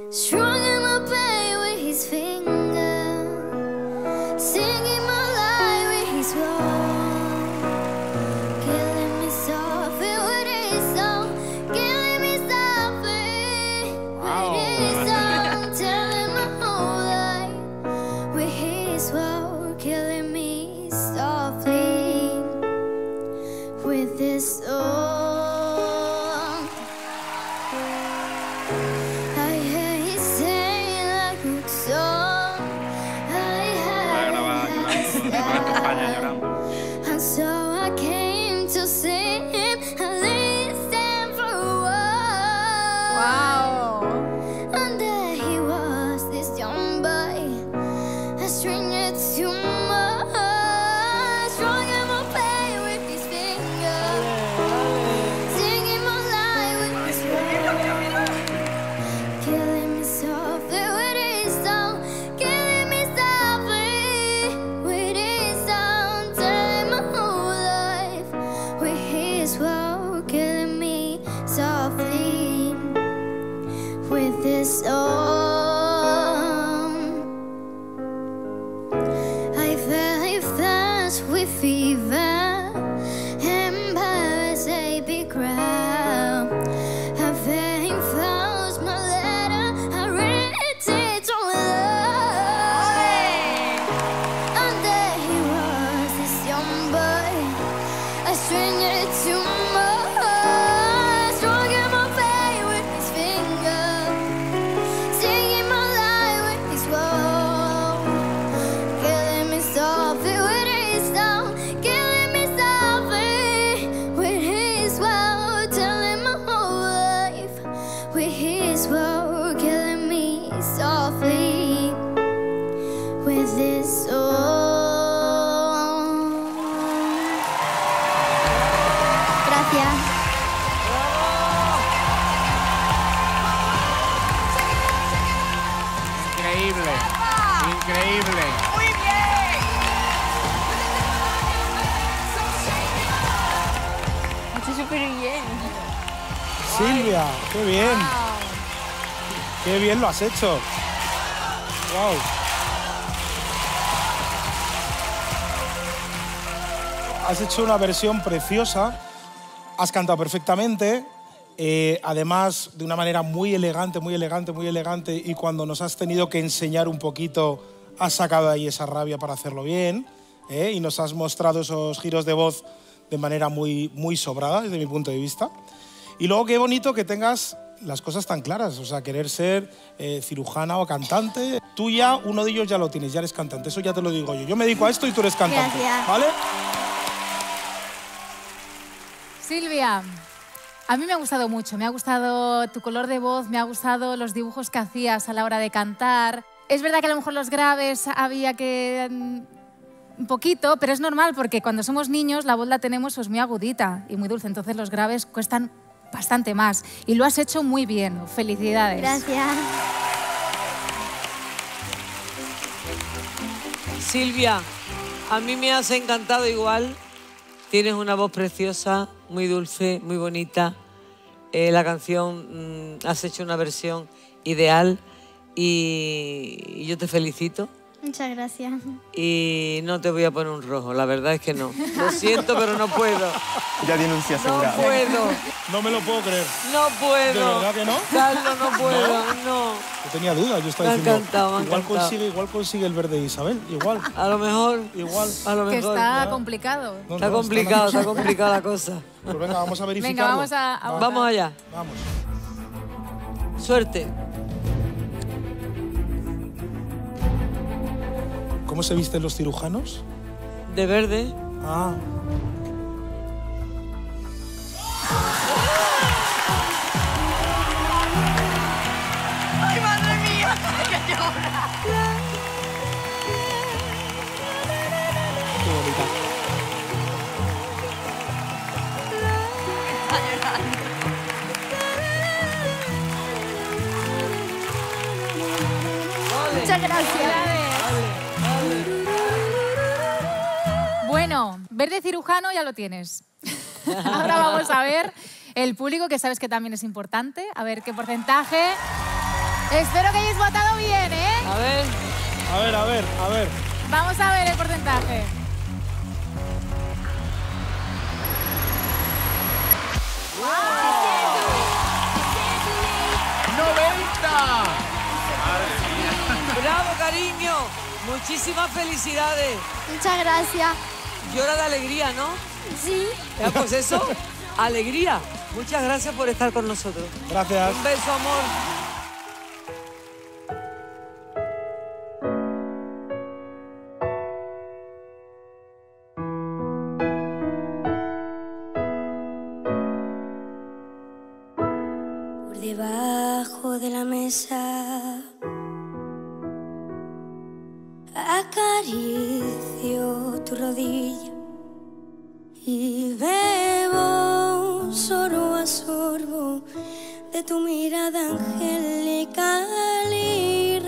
strumming my pain with his finger, singing my life with his song, killing me softly with his song, killing me softly with his song, telling my whole life with his song, killing me softly with his song. And so I came to see him and listen for a while. Wow. And there he was, this young boy, a stranger to my heart, struggling my pain with his finger, singing my life with his words, killing me softly with his song, killing me softly with his song, telling my whole life with his world, killing me softly with his song. I fell fast with fever and by big crowd. I fell fast my letter, I read it to love. And there he was, this young boy, a stranger to my heart, struggling my pain with his finger, singing my life with his woe, killing me softly with his song, killing me softly with his woe, telling my whole life with his woe, killing me softly with his song. Gracias. Increíble, increíble. Muy bien. Está súper bien. Silvia, qué bien. Qué bien lo has hecho. Wow. Has hecho una versión preciosa. Has cantado perfectamente. Además, de una manera muy elegante, muy elegante, muy elegante. Y cuando nos has tenido que enseñar un poquito, has sacado ahí esa rabia para hacerlo bien. Y nos has mostrado esos giros de voz de manera muy, muy sobrada, desde mi punto de vista. Y luego qué bonito que tengas las cosas tan claras. O sea, querer ser cirujana o cantante. Tú ya, uno de ellos ya lo tienes, ya eres cantante. Eso ya te lo digo yo. Yo me dedico a esto y tú eres cantante. Gracias. ¿Vale? Silvia, a mí me ha gustado mucho. Me ha gustado tu color de voz, me ha gustado los dibujos que hacías a la hora de cantar. Es verdad que a lo mejor los graves había que... un poquito, pero es normal porque cuando somos niños la voz la tenemos pues muy agudita y muy dulce, entonces los graves cuestan bastante más. Y lo has hecho muy bien. Felicidades. Gracias. Silvia, a mí me has encantado igual. Tienes una voz preciosa, muy dulce, muy bonita. La canción, has hecho una versión ideal y yo te felicito. Muchas gracias. Y no te voy a poner un rojo, la verdad es que no. Lo siento, pero no puedo. Ya denuncia No asegurada. puedo, No me lo puedo creer. no puedo. ¿De verdad que no? Carlos, no puedo, no. Yo tenía dudas, yo estaba Me ha diciendo, encantado, me ha encantado. igual consigue el verde Isabel, igual, A lo mejor, igual. a lo Que mejor. está complicado. No, Está no, complicado, está complicada la cosa. Pues venga, vamos a verificarlo. Venga, vamos a votar. Vamos allá. Vamos. Suerte. ¿Cómo se visten los cirujanos? De verde. Ah. ¡Ay, madre mía! ¡Que llora! Qué bonita. Está llorando. Muchas gracias. Bueno, verde cirujano ya lo tienes. Ahora vamos a ver el público, que sabes que también es importante. A ver qué porcentaje. Espero que hayáis votado bien, ¿eh? A ver. A ver, a ver, a ver. Vamos a ver el porcentaje. ¡Bravo, cariño! Muchísimas felicidades. Muchas gracias. Llora de alegría, ¿no? Sí. Ya, pues eso, alegría. Muchas gracias por estar con nosotros. Gracias. Un beso, amor. Por debajo de la mesa acaricio tu rodilla y bebo sorbo a sorbo de tu mirada angelical y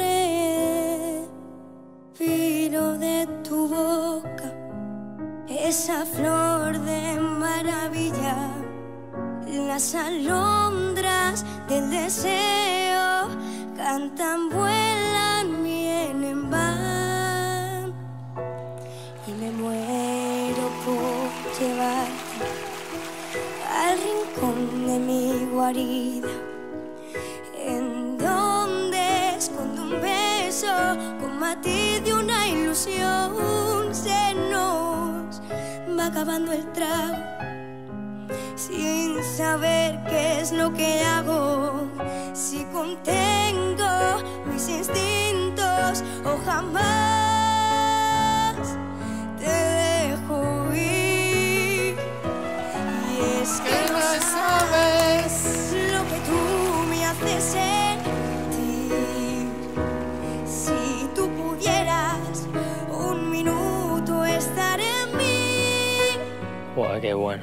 respiro de tu boca esa flor de maravilla. Las alondras del deseo cantan, vuelan, vienen, van. Y me muero por llevarte al rincón de mi guarida, en donde escondo un beso con matiz de una ilusión. Se nos va acabando el trago sin saber qué es lo que hago, si contengo mis instintos o jamás te dejo ir. Y es que no sabes lo que tú me haces sentir. Si tú pudieras un minuto estar en mí. ¡Guau, qué bueno!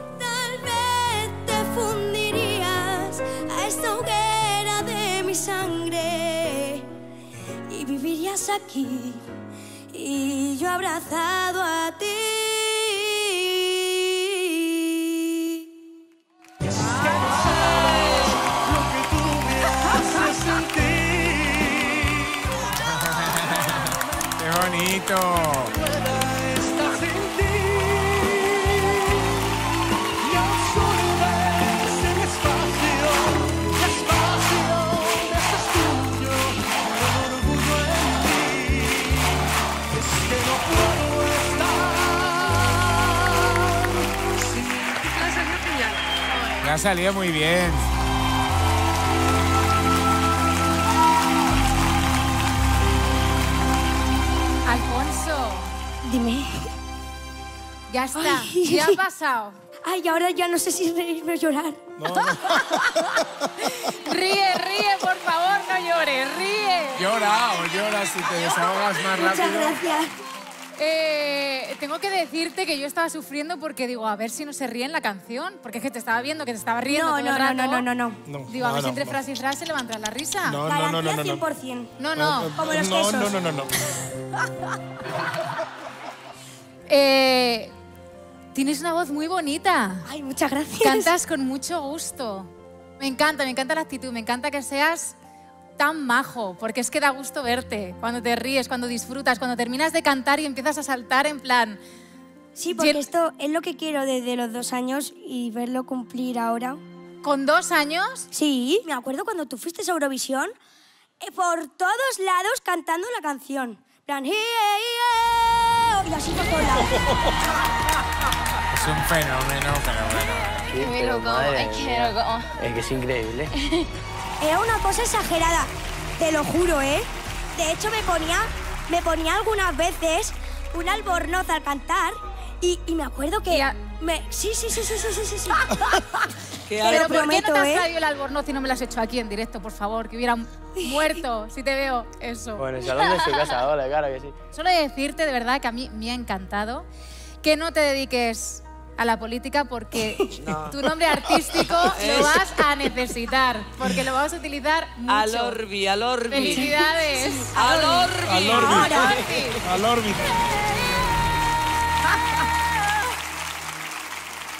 Fundirías a esta hoguera de mi sangre y vivirías aquí y yo abrazado a ti. Es que no sabes lo que tú me haces sentir. ¡Qué bonito! Me ha salido muy bien. Alfonso, Dime. ya está, Ay. ya ha pasado. Ay, ahora ya no sé si reírme o llorar. Ríe, ríe, por favor, no llores, ríe. Llora o llora si te desahogas más rápido. Muchas gracias. Tengo que decirte que yo estaba sufriendo porque digo, a ver si no se ríe en la canción. Porque es que te estaba viendo que te estaba riendo todo el rato. No. Digo, a ver si entre frase y frase le va a entrar la risa. No. Garantía 100%. No. Como los quesos. No. Tienes una voz muy bonita. Ay, muchas gracias. Cantas con mucho gusto. Me encanta la actitud, me encanta que seas tan majo, porque es que da gusto verte, cuando te ríes, cuando disfrutas, cuando terminas de cantar y empiezas a saltar en plan... Sí, porque esto es lo que quiero desde los 2 años y verlo cumplir ahora. ¿Con 2 años? Sí, me acuerdo cuando tú fuiste a Eurovisión, por todos lados cantando la canción. En plan, y así por todos lados. Es un fenómeno, pero bueno. Sí, pero madre mía, es que es increíble. Era una cosa exagerada, te lo juro, ¿eh? De hecho, me ponía algunas veces un albornoz al cantar y me acuerdo que... Sí. Pero ¿por qué no te has ¿eh? traído el albornoz y no me lo has hecho aquí en directo, por favor? Que hubiera muerto, si te veo eso. Bueno, el salón de su casa, hola, claro que sí. Solo decirte, de verdad, que a mí me ha encantado que no te dediques a la política porque tu nombre artístico lo vas a necesitar, porque lo vas a utilizar mucho. Al Orbi. ¡Felicidades! Al Orbi. Al Orbi.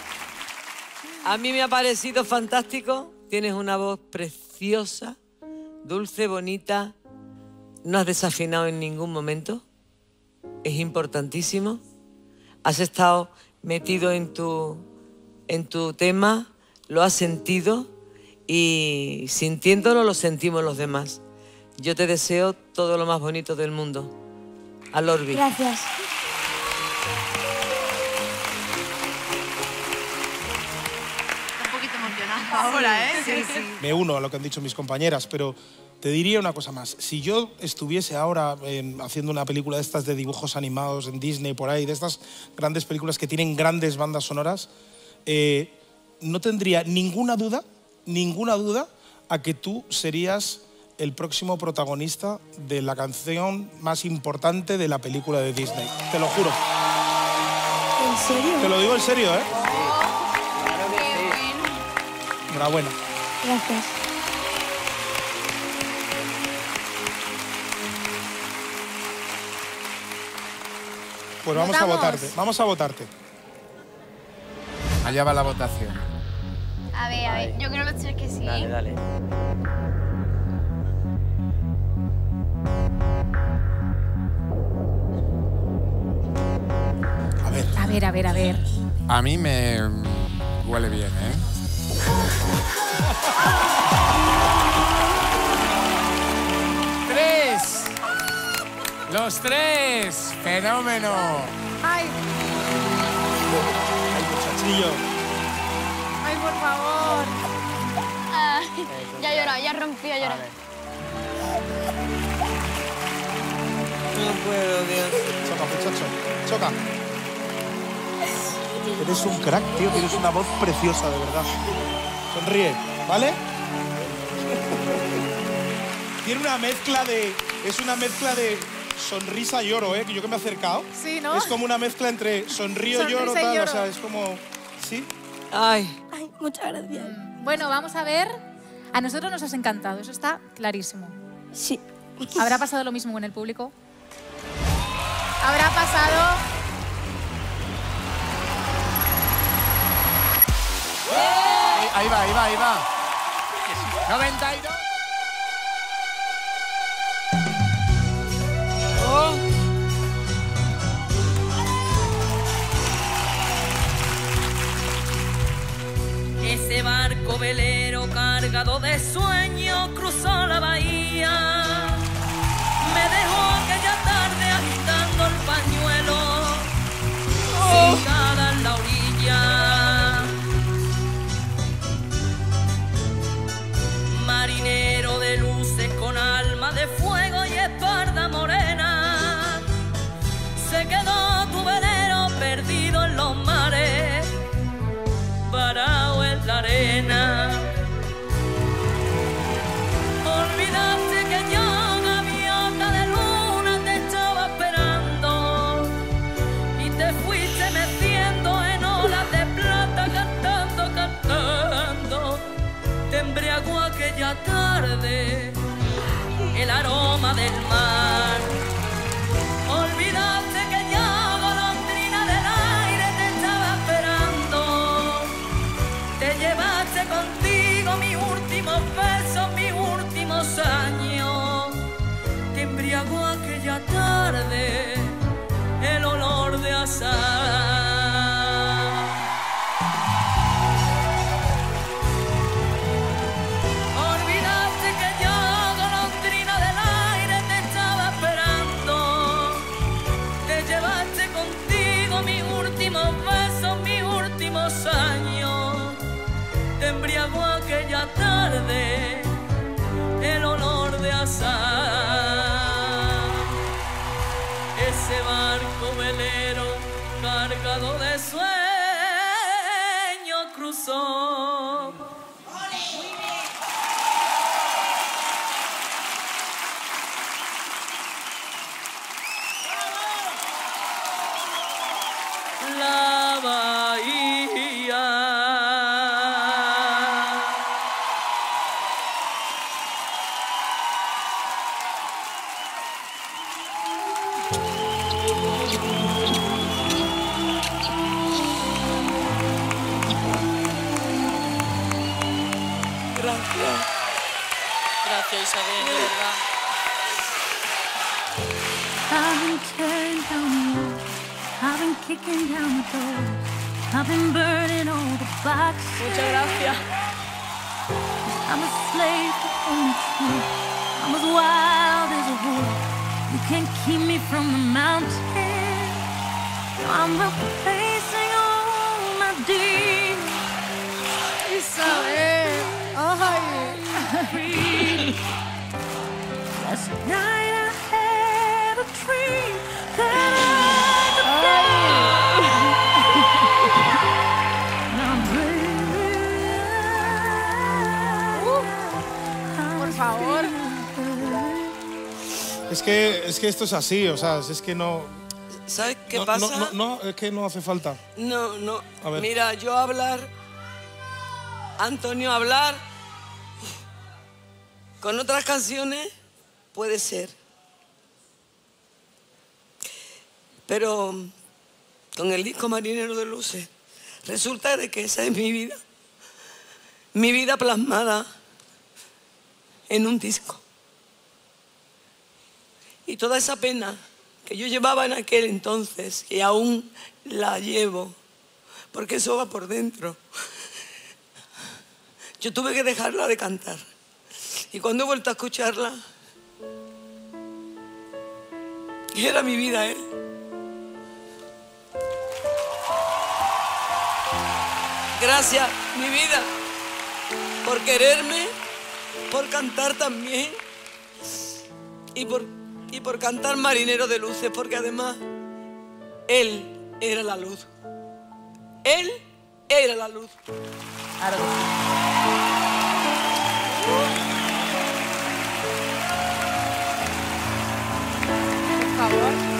A mí me ha parecido fantástico. Tienes una voz preciosa, dulce, bonita. No has desafinado en ningún momento. Es importantísimo. Has estado metido en tu tema, lo has sentido y sintiéndolo lo sentimos los demás. Yo te deseo todo lo más bonito del mundo. A Lorbi. Gracias. Un poquito emocionada ahora, ¿eh? Sí, sí. Me uno a lo que han dicho mis compañeras, pero te diría una cosa más. Si yo estuviese ahora haciendo una película de estas de dibujos animados en Disney, por ahí, de estas grandes películas que tienen grandes bandas sonoras, no tendría ninguna duda a que tú serías el próximo protagonista de la canción más importante de la película de Disney. Te lo juro. ¿En serio? Te lo digo en serio, ¿eh? Claro que sí. Enhorabuena. Gracias. Pues vamos a ¿Votamos? votarte. Vamos a votarte. Allá va la votación. A ver, yo creo que sí. Dale, dale. A ver. A ver, a ver, a ver. A mí me huele bien, ¿eh? ¡Tres! ¡Los tres! ¡Fenómeno! Ay, Ay, muchachillo. ay, por favor. Ya lloró, ya rompió a llorar. No puedo, Dios. Choca, muchacho. Choca. Eres un crack, tío. Tienes una voz preciosa, de verdad. Sonríe, ¿vale? Tiene una mezcla de... Es una mezcla de sonrisa y lloro, ¿eh? Que yo que me he acercado. Sí, ¿no? Es como una mezcla entre sonrío, Sonrisa lloro, y tal. lloro. O sea, es como... ¿Sí? Ay, Ay, muchas gracias. Bueno, vamos a ver. A nosotros nos has encantado, eso está clarísimo. Sí. ¿Habrá pasado lo mismo con el público? ¿Habrá pasado? Ahí va, ahí va, ahí va. 92. oh, Ese barco velero cargado de sueños cruzó la bahía. Me dejó aquella tarde agitando el pañuelo, sentada en la orilla. Marinero de luces con alma de fuego y espalda morena, se quedó tu velero perdido en los mares, parado en la arena. Olvidaste que yo, gaviota de luna, te estaba esperando y te fuiste meciendo en olas de plata, cantando, cantando. Te embriagó aquella tarde el aroma del mar. Olvidaste que yo, golondrina del aire, te estaba esperando. Te llevaste contigo mis últimos besos, mis últimos años. Te embriagó aquella tarde el olor de azahar. Olvidaste que yo, golondrina del aire, te estaba esperando. Te llevaste contigo mis últimos besos, mis últimos años. Te embriagó aquella tarde el olor de azahar. Ese barco velero cargado de sueños cruzó. La bahía. gracias, Isabel, de verdad. I've been tearing down the walls, I've been kicking down the doors, I've been burning all the boxes. Muchas gracias. I'm a slave to only truth, I'm as wild as a wolf. You can't keep me from the mountain. I'm replacing all my demons. Isabel, ay. Last night I had a dream that I could fly. Por favor. Es que esto es así, o sea, es que no... ¿Sabes qué no, pasa? No, es que no hace falta. No. A ver. Mira, yo hablar, Antonio hablar, con otras canciones puede ser. Pero con el disco Marinero de Luces, resulta de que esa es mi vida plasmada en un disco. Y toda esa pena que yo llevaba en aquel entonces, y aún la llevo, porque eso va por dentro. Yo tuve que dejarla de cantar. Y cuando he vuelto a escucharla, era mi vida él. Gracias, mi vida, por quererme, por cantar también y por cantar Marinero de Luces, porque además él era la luz. Él era la luz. Claro que sí. Por favor.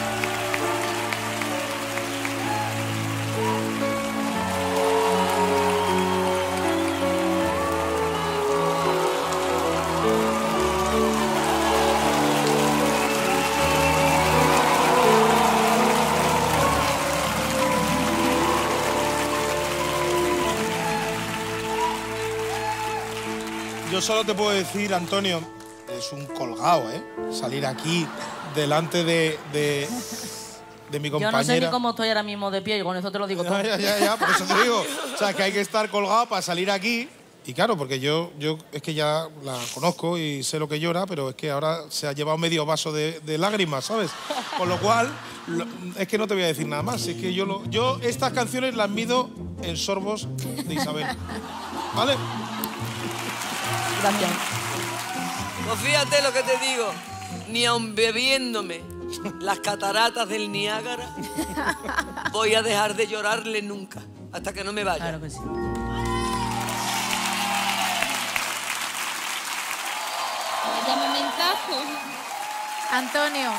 Yo solo te puedo decir, Antonio, es un colgado, ¿eh? Salir aquí delante de mi compañera. Yo no sé ni cómo estoy ahora mismo de pie y con eso te lo digo todo. Ya, por eso te digo. O sea, que hay que estar colgado para salir aquí. Y claro, porque yo es que ya la conozco y sé lo que llora, pero es que ahora se ha llevado medio vaso de lágrimas, ¿sabes? Con lo cual, es que no te voy a decir nada más. Es que yo estas canciones las mido en sorbos de Isabel. ¿Vale? Gracias. Pues fíjate lo que te digo, ni aun bebiéndome las cataratas del Niágara, voy a dejar de llorarle nunca, hasta que no me vaya. Claro que sí. Vaya momentazo. Antonio,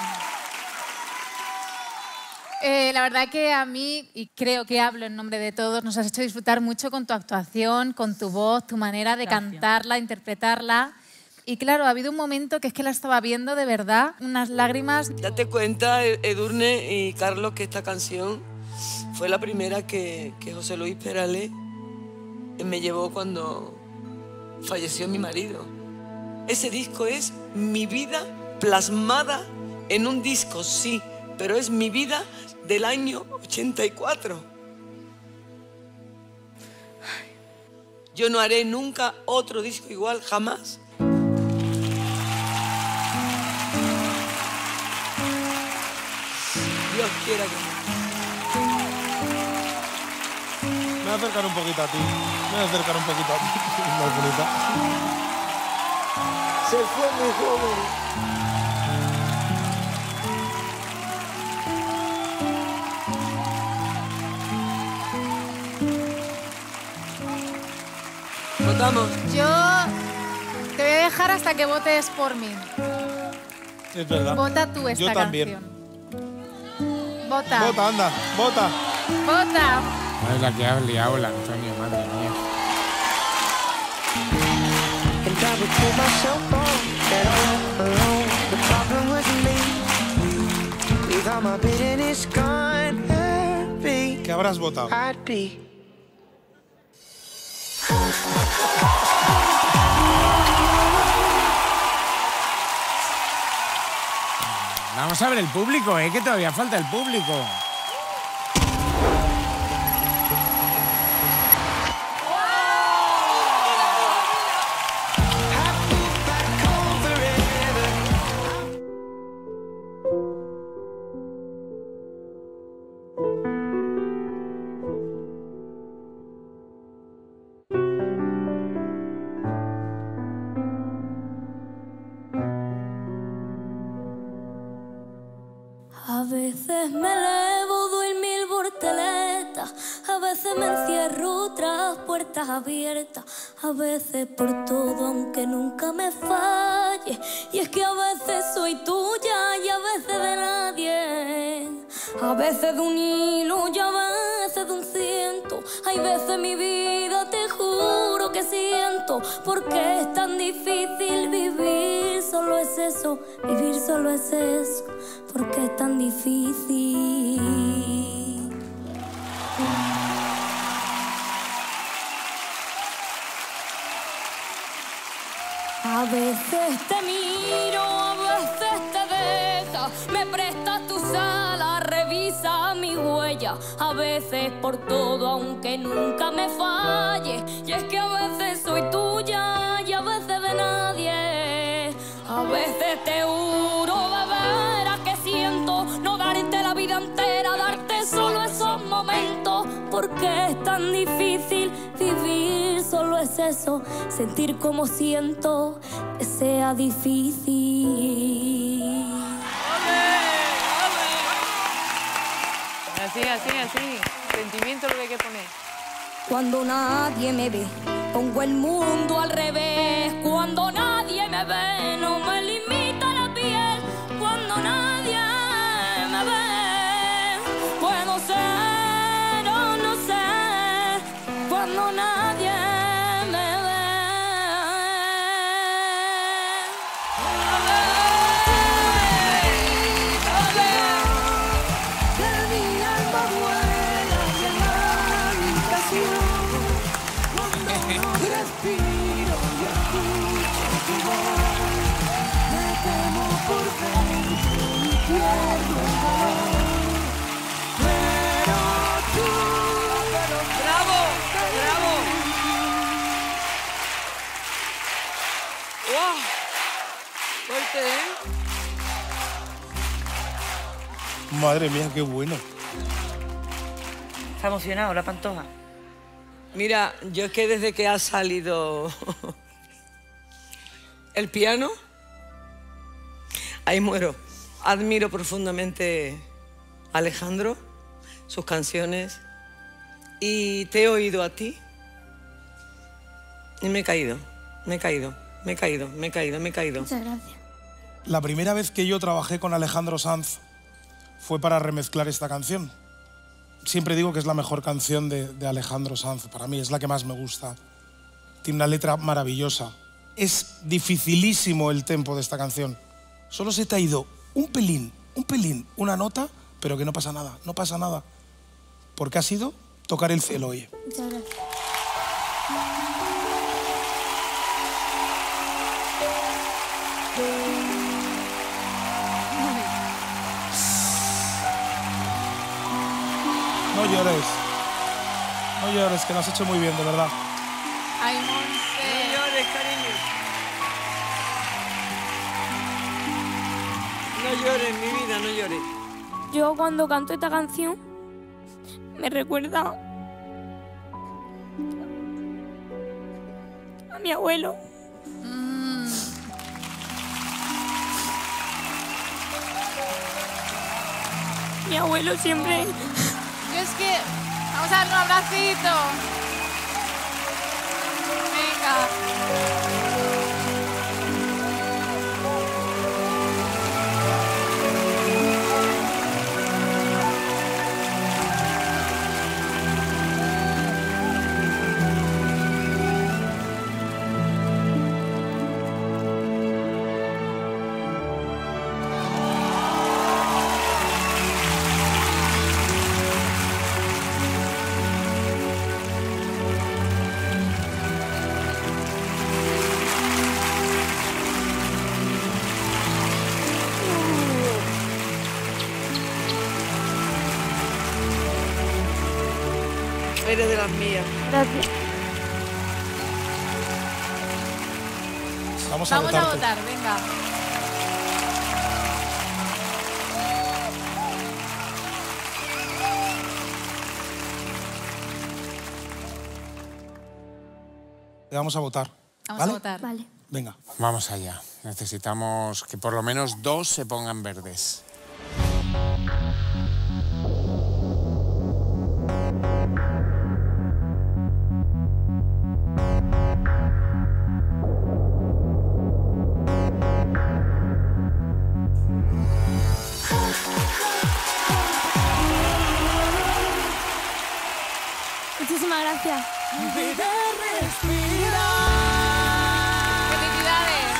la verdad que a mí, y creo que hablo en nombre de todos, nos has hecho disfrutar mucho con tu actuación, con tu voz, tu manera de cantarla, interpretarla. Y claro, ha habido un momento que es que la estaba viendo de verdad, unas lágrimas. Date cuenta, Edurne y Carlos, que esta canción fue la primera que José Luis Perales me llevó cuando falleció mi marido. Ese disco es mi vida plasmada en un disco, sí, pero es mi vida del año 84. Yo no haré nunca otro disco igual, jamás. Dios quiera que no. Me voy a acercar un poquito a ti. Me voy a acercar un poquito a ti. Más bonita. Se fue muy joven. ¿Votamos? Yo te voy a dejar hasta que votes por mí. Es verdad. Vota tú esta Yo también. canción. Vota. Vota, anda, vota. Vota. Madre la que has liado, la Antonio, madre mía. ¿Qué habrás votado? Vamos a ver el público, que todavía falta el público. A veces me elevo, doy 1000 volteretas, a veces me encierro tras puertas abiertas, a veces por todo aunque nunca me falle, y es que a veces soy tuya y a veces de nadie, a veces de un hilo y a veces de un ciento, hay veces mi vida te juro que siento, porque es tan difícil vivir, solo es eso, vivir solo es eso, porque es tan difícil. A veces te miro, a veces te dejas, me prestas tus alas, revisa mi huella, a veces por todo aunque nunca me falle, y es que a veces soy tuya y a veces de nadie, a veces te juro de veras que siento no darte la vida entera, darte solo esos momentos, porque es tan difícil vivir, solo es eso, sentir como siento, que sea difícil. Así, así, así. Sentimiento lo que hay que poner. Cuando nadie me ve, pongo el mundo al revés. Cuando nadie me ve, no me limita la piel. Cuando nadie me ve, puedo ser o no sé. Cuando nadie me ve. Que mi alma vuela y en la habitación, cuando no respiro y escucho tu voz, me quemo por dentro y pierdo el valor. Pero tú, ¡bravo! ¡Bravo! ¡Wow! Fuerte, ¿eh? Madre mía, qué bueno. Está emocionado, la Pantoja. Mira, yo es que desde que ha salido el piano, ahí muero. Admiro profundamente a Alejandro, sus canciones, y te he oído a ti y me he caído, me he caído, me he caído, me he caído, me he caído. Muchas gracias. La primera vez que yo trabajé con Alejandro Sanz fue para remezclar esta canción. Siempre digo que es la mejor canción de Alejandro Sanz. Para mí es la que más me gusta. Tiene una letra maravillosa. Es dificilísimo el tempo de esta canción. Solo se te ha ido un pelín, una nota, pero que no pasa nada, no pasa nada. Porque ha sido tocar el cielo, oye. Muchas gracias. No llores. No llores, que lo has hecho muy bien, de verdad. Ay, Monse. No llores, cariño. No llores, mi vida, no llores. Yo cuando canto esta canción me recuerda a mi abuelo. Mi abuelo siempre... Yo es que... Vamos a darle un abracito. Venga. eres de las mías. Gracias. Vamos a Vamos a votar, venga. Vamos a votar. Vamos ¿Vale? a votar. Vale. Venga. Vamos allá. Necesitamos que por lo menos 2 se pongan verdes. Muchísimas gracias. ¡Felicidades!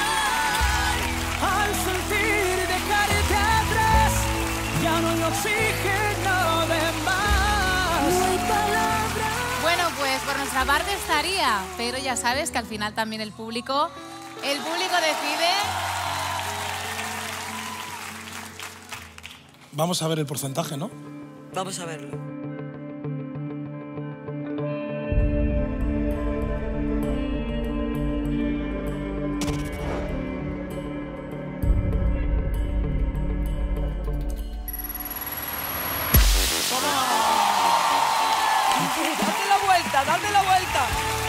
Al sentir dejarte atrás, ya no hay oxígeno de más. No hay palabras. Bueno, pues por nuestra parte estaría, pero ya sabes que al final también el público decide. Vamos a ver el porcentaje, ¿no? Vamos a verlo. ¡Date la vuelta, date la vuelta!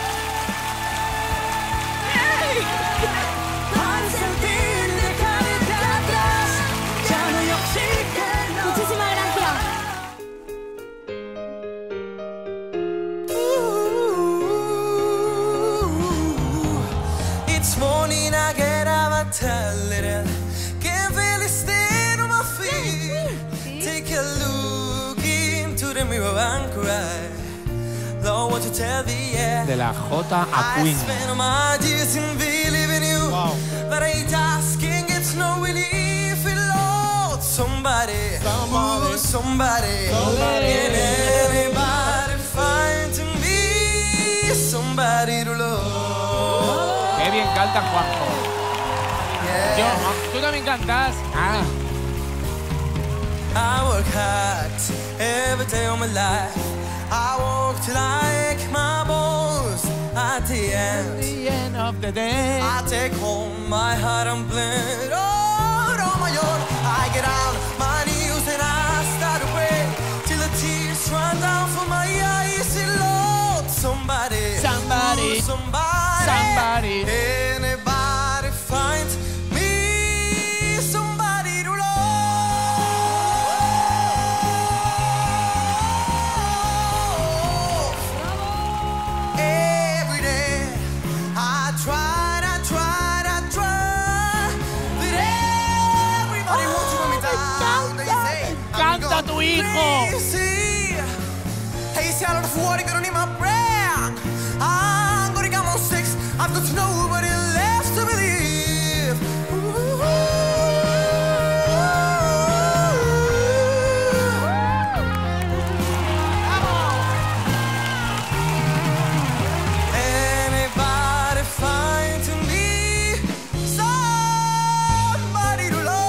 Al sentir dejarte atrás, ya no hay oxígeno. Muchísimas gracias. It's morning, I get out of little. Can't really stand on my feet. Take a look into the mirror and cry. Lord, what you tell the air. De la J a Queen. I spent all my years in believing you. But I just can't get no relief. Lord, somebody. Can anybody find to me somebody to love? Qué bien canta Juanjo. Yo, tú también cantas. Ah. I work hard every day of my life. I walk till I ache my bones. At the end of the day, I take home my heart and play it all on my own. I get on my knees and I start to pray till the tears run down from my eyes. And Lord, somebody, anybody find me somebody to love. Every day I tried, but everybody wants to put me down. They say, ¡Canta tu hijo! Hey, see, I don't know what I'm gonna need my brand. I'm gonna get on 6. I've got nobody left to believe. Anybody find to me somebody to love?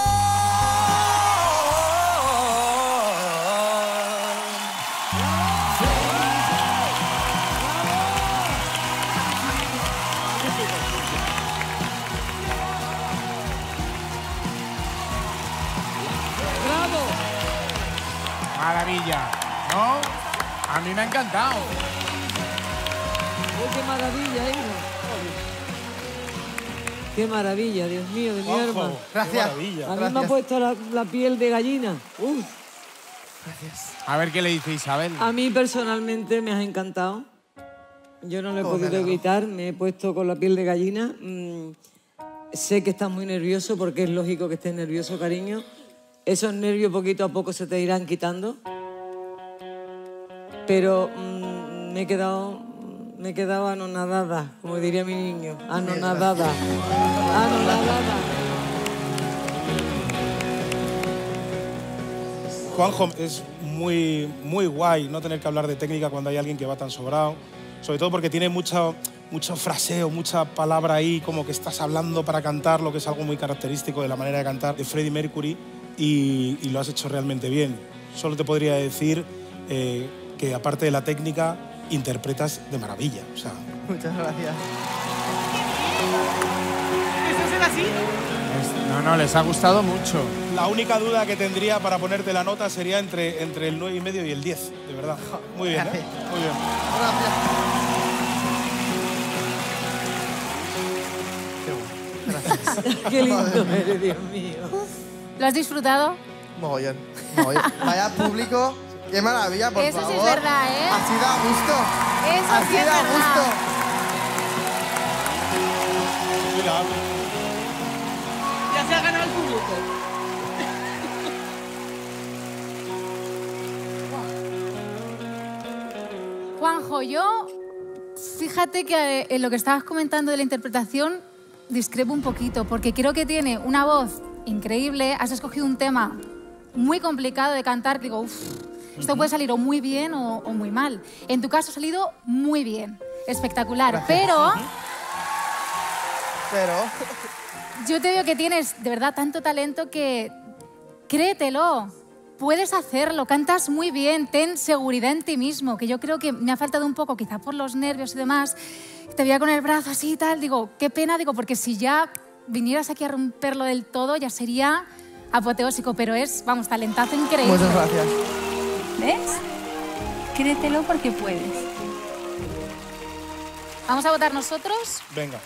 Maravilla, ¿no? A mí me ha encantado. ¡Qué maravilla, hijo! ¡Qué maravilla, Dios mío, de mi Juanjo, alma! Gracias. A mí me ha puesto la piel de gallina. ¡Uf! A ver qué le dice Isabel. A mí personalmente me has encantado. Yo no lo he podido evitar, me he puesto con la piel de gallina. Sé que estás muy nervioso porque es lógico que estés nervioso, cariño. Esos nervios poquito a poco se te irán quitando. Pero me he quedado anonadada, como diría mi niño. Anonadada. Anonadada. Juanjo, es muy guay no tener que hablar de técnica cuando hay alguien que va tan sobrado. Sobre todo porque tiene mucho fraseo, mucha palabra ahí, como que estás hablando para cantar, lo que es algo muy característico de la manera de cantar de Freddie Mercury, y lo has hecho realmente bien. Solo te podría decir que porque aparte de la técnica, interpretas de maravilla. O sea, Muchas gracias. ¿Eso será así? No, les ha gustado mucho. la única duda que tendría para ponerte la nota sería entre el 9,5 y el 10, de verdad. Muy bien, ¿eh? Muy bien. Gracias. Qué lindo eres, Dios mío. ¿Lo has disfrutado? Mogollón. Vaya público. Qué maravilla, por Eso favor. sí es verdad, ¿eh? Así da gusto. Eso Así sí es da verdad. gusto. Ya se ha ganado el público. Juanjo, yo, fíjate que en lo que estabas comentando de la interpretación, discrepo un poquito, porque creo que tiene una voz increíble, has escogido un tema muy complicado de cantar, digo, uff, esto puede salir o muy bien o muy mal. En tu caso ha salido muy bien, espectacular, pero yo te veo que tienes de verdad tanto talento que créetelo. Puedes hacerlo, cantas muy bien, ten seguridad en ti mismo, que yo creo que me ha faltado un poco, quizá por los nervios y demás. Te veía con el brazo así y tal, digo, qué pena, digo, porque si ya vinieras aquí a romperlo del todo ya sería apoteósico, pero es, vamos, talentazo increíble. Muchas gracias. ¿Ves? Créetelo porque puedes. ¿Vamos a votar nosotros? Venga.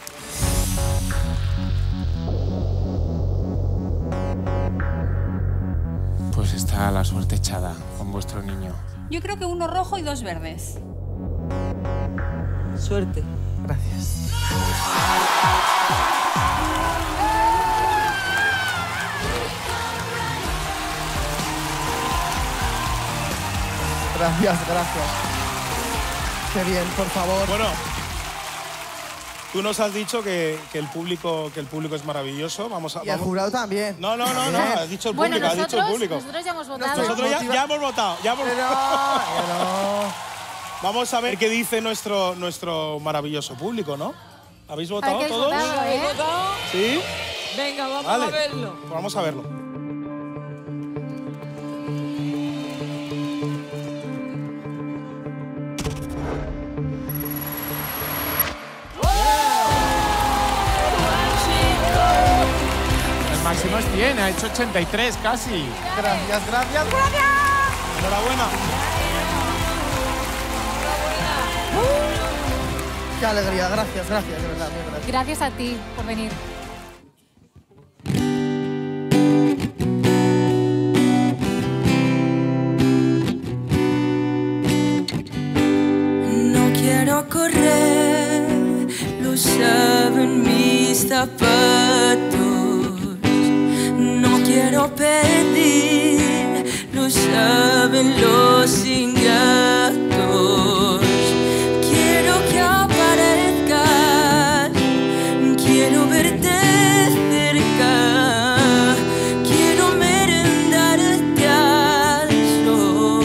Pues está la suerte echada con vuestro niño. Yo creo que uno rojo y dos verdes. Suerte. Gracias. Gracias. Qué bien, por favor. Bueno, tú nos has dicho que el público es maravilloso. Y el jurado también. No, has dicho el público, has dicho el público. Nosotros ya hemos votado. Nosotros ya hemos votado. Vamos a ver qué dice nuestro maravilloso público, ¿no? ¿Habéis votado Hay que todos? votarlo, ¿eh? ¿Votado? ¿Sí? Venga, vamos Vale. a verlo. Pues vamos a verlo. El máximo es 100, ha hecho 83 casi. Gracias. Enhorabuena. Qué alegría, gracias, de verdad, muy gracias. Gracias a ti por venir. No quiero correr, lo saben mis zapatos. No quiero pedir, lo saben los ingratos. Quiero que aparezcas, quiero verte cerca, quiero merendarte al sol.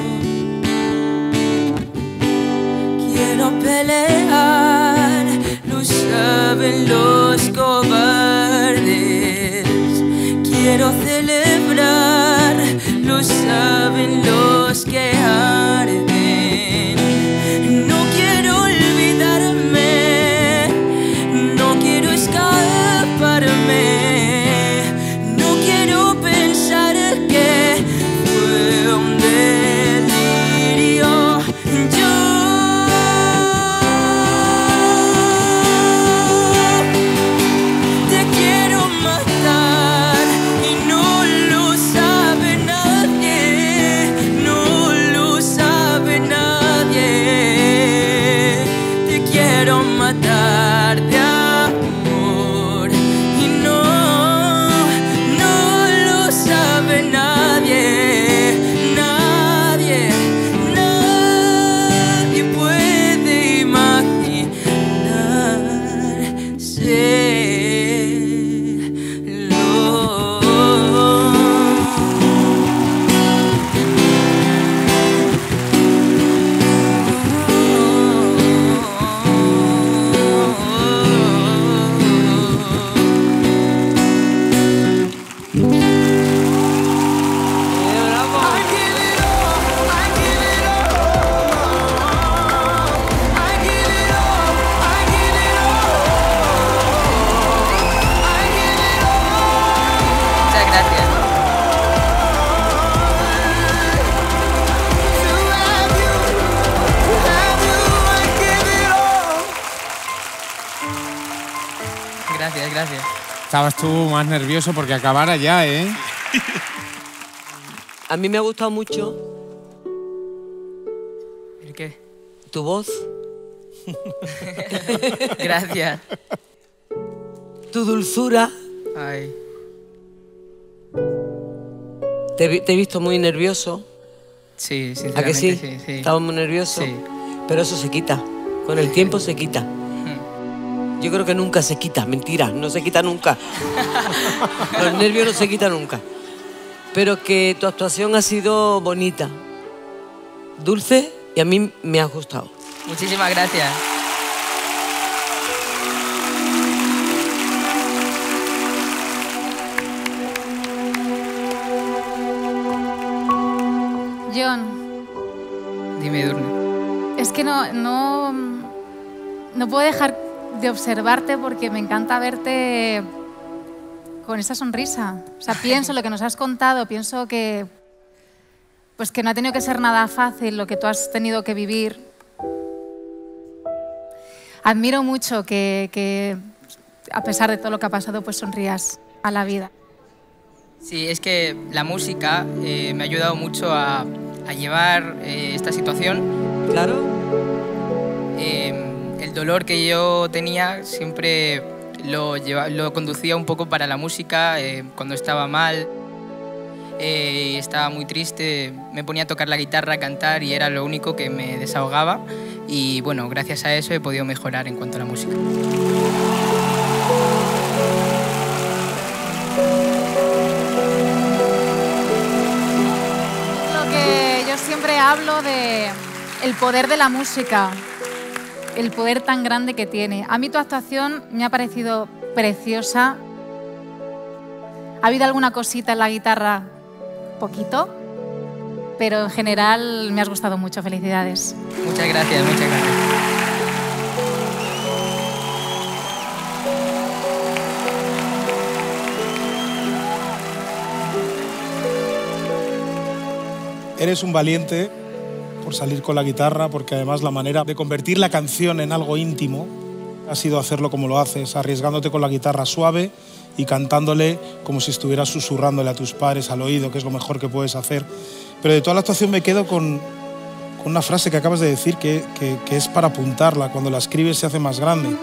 Quiero pelear, lo saben los cobardes. Quiero celebrar, lo saben los que arden. No quiero olvidarme, no quiero escaparme, no quiero pensar que fue un delirio. Te quiero matar y no lo sabe nadie, no lo sabe gracias. Estabas tú más nervioso porque acabara ya, ¿eh? A mí me ha gustado mucho. ¿El qué? Tu voz. Gracias. Tu dulzura. Ay. Te he visto muy nervioso. Sí, sinceramente. ¿A que sí? Sí. Estaba muy nervioso. Sí. Pero eso se quita. Con el tiempo se quita. Yo creo que nunca se quita. Mentira, no se quita nunca. Los nervios no se quitan nunca. Pero que tu actuación ha sido bonita, dulce y a mí me ha gustado. Muchísimas gracias. Jon. Dime, Edurne. Es que no puedo dejar de observarte porque me encanta verte con esa sonrisa. O sea, pienso lo que nos has contado, pienso que pues que no ha tenido que ser nada fácil lo que tú has tenido que vivir. Admiro mucho que a pesar de todo lo que ha pasado, pues sonrías a la vida. Sí, es que la música me ha ayudado mucho a llevar esta situación. Claro. El dolor que yo tenía siempre lo conducía un poco para la música. Cuando estaba mal, estaba muy triste, me ponía a tocar la guitarra, a cantar y era lo único que me desahogaba. Y bueno, gracias a eso he podido mejorar en cuanto a la música. Lo que yo siempre hablo de el poder de la música, el poder tan grande que tiene. A mí tu actuación me ha parecido preciosa. Ha habido alguna cosita en la guitarra, poquito, pero en general me has gustado mucho. Felicidades. Muchas gracias, muchas gracias. Eres un valiente por salir con la guitarra, porque además la manera de convertir la canción en algo íntimo ha sido hacerlo como lo haces, arriesgándote con la guitarra suave y cantándole como si estuvieras susurrándole a tus padres al oído, que es lo mejor que puedes hacer. Pero de toda la actuación me quedo con una frase que acabas de decir que es para apuntarla. Cuando la escribes se hace más grande.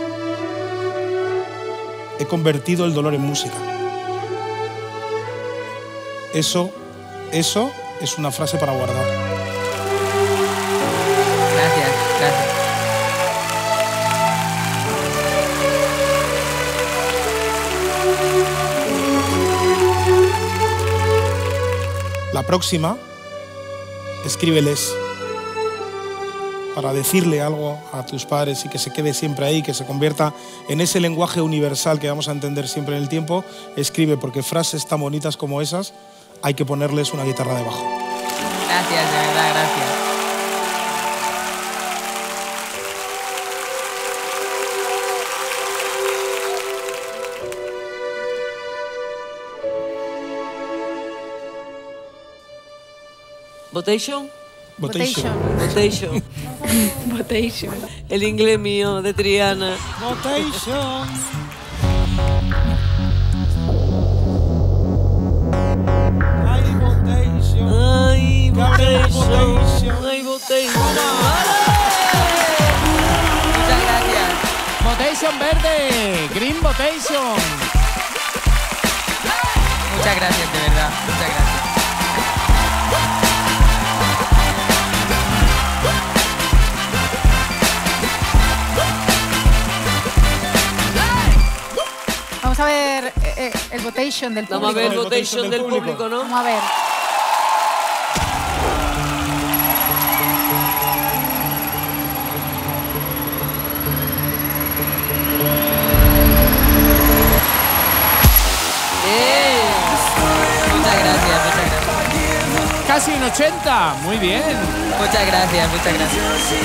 He convertido el dolor en música. Eso es una frase para guardar. Gracias, gracias. La próxima, escríbeles para decirle algo a tus padres y que se quede siempre ahí, que se convierta en ese lenguaje universal que vamos a entender siempre en el tiempo. Escribe, porque frases tan bonitas como esas hay que ponerles una guitarra debajo. Gracias, de verdad, gracias. ¿Votation? Votation. Votation. Votation. El inglés mío de Triana. Votation. Ay, votation. Ay, votation. Muchas gracias. Votation verde. Green Votation. Muchas gracias, de verdad. Muchas gracias. Vamos a ver el votation del público. Vamos a ver el votation del público, ¿no? Vamos a ver. Muchas gracias, muchas gracias. Casi un 80. Muy bien. Muchas gracias, muchas gracias.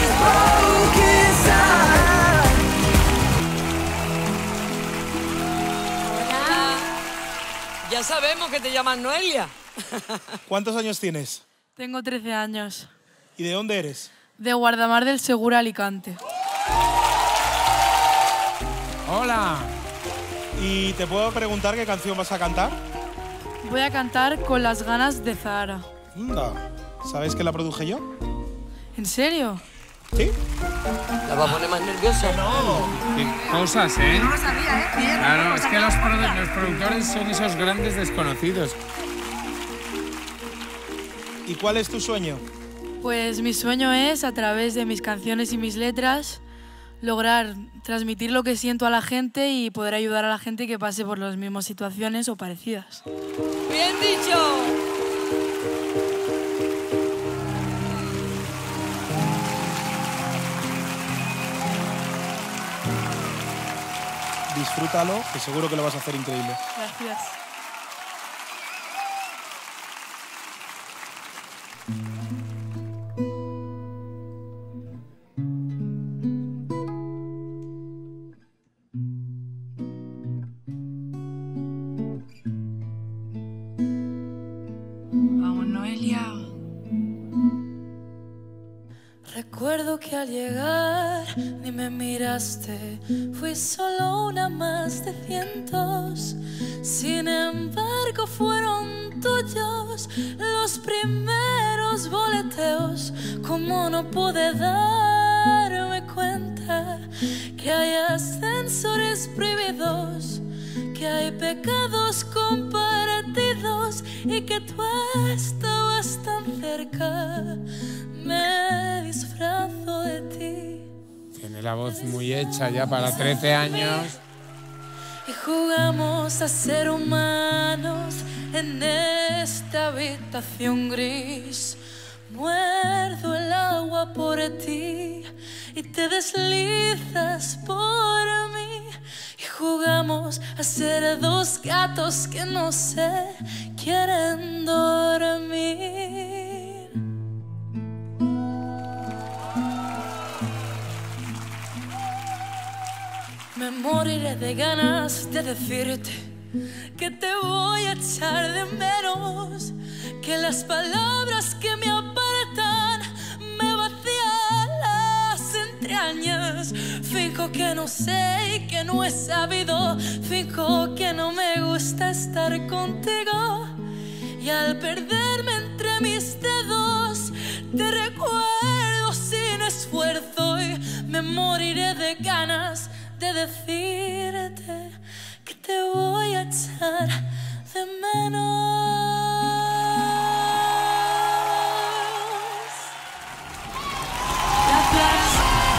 Ya sabemos que te llamas Noelia. ¿Cuántos años tienes? Tengo 13 años. ¿Y de dónde eres? De Guardamar del Segura, Alicante. Hola. ¿Y te puedo preguntar qué canción vas a cantar? Voy a cantar Con las ganas de Zahara. Anda, ¿sabes que la produje yo? ¿En serio? ¿Sí? ¿La va a poner más nerviosa? No. Qué cosas, ¿eh? No lo sabía, ¿eh? Bien, Claro, es que los productores son esos grandes desconocidos. ¿Y cuál es tu sueño? Pues mi sueño es, a través de mis canciones y mis letras, lograr transmitir lo que siento a la gente y poder ayudar a la gente que pase por las mismas situaciones o parecidas. ¡Bien dicho! Disfrútalo, que seguro que lo vas a hacer increíble. Gracias. Vamos, Noelia. Recuerdo que al llegar ni me miraste, fui solo una más de cientos. Sin embargo fueron tuyos los primeros boleteos. Como no pude darme cuenta que hay ascensores prohibidos, que hay pecados compartidos y que tú estabas tan cerca. Me disfrazo de ti. Tiene la voz muy hecha ya para 13 años. Y jugamos a ser humanos en esta habitación gris. Muerdo el agua por ti y te deslizas por mí. Y jugamos a ser dos gatos que no se quieren dormir. Me moriré de ganas de decirte que te voy a echar de menos, que las palabras que me apartan me vacían las entrañas. Fijo que no sé y que no he sabido, fijo que no me gusta estar contigo. Y al perderme entre mis dedos te recuerdo sin esfuerzo y me moriré de ganas de decirte que te voy a echar de menos. Gracias.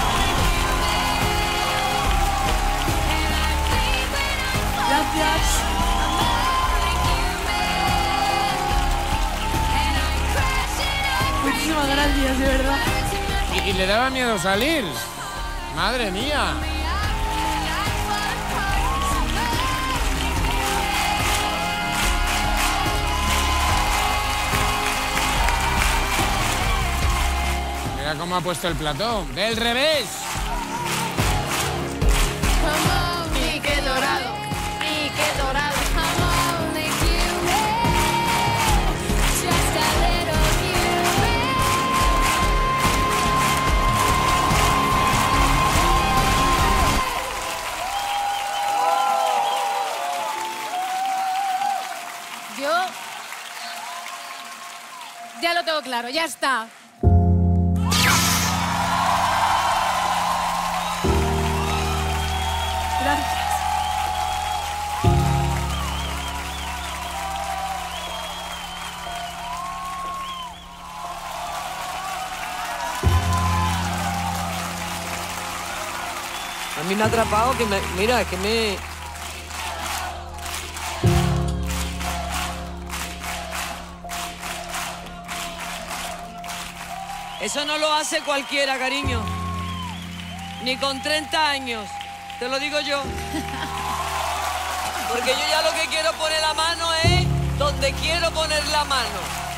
Gracias. Muchísimas gracias, de verdad. Y le daba miedo salir. Madre mía. Mira cómo ha puesto el plató. ¡Del revés! Pique dorado, pique dorado. Yo ya lo tengo claro, ya está. Gracias. A mí me ha atrapado que me... Mira, que me... Eso no lo hace cualquiera, cariño. Ni con 30 años. Te lo digo yo. Porque yo ya lo que quiero poner la mano es donde quiero poner la mano.